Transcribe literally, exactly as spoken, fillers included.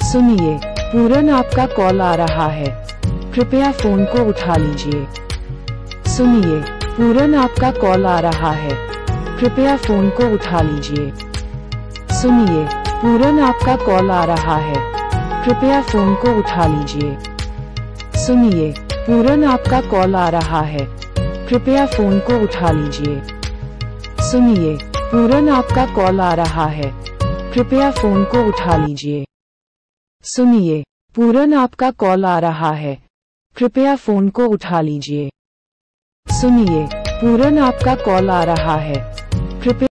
सुनिए, पूरन आपका कॉल आ रहा है, कृपया फोन को उठा लीजिए। सुनिए, पूरन आपका कॉल आ रहा है, कृपया फोन को उठा लीजिए। सुनिए, पूरन आपका कॉल आ रहा है, कृपया फोन को उठा लीजिए। सुनिए, पूरन आपका कॉल आ रहा है, कृपया फोन को उठा लीजिए। सुनिए, पूरन आपका कॉल आ रहा है, कृपया फोन को उठा लीजिए। सुनिए, पूरन आपका कॉल आ रहा है, कृपया फोन को उठा लीजिए। सुनिए, पूरन आपका कॉल आ रहा है, कृपया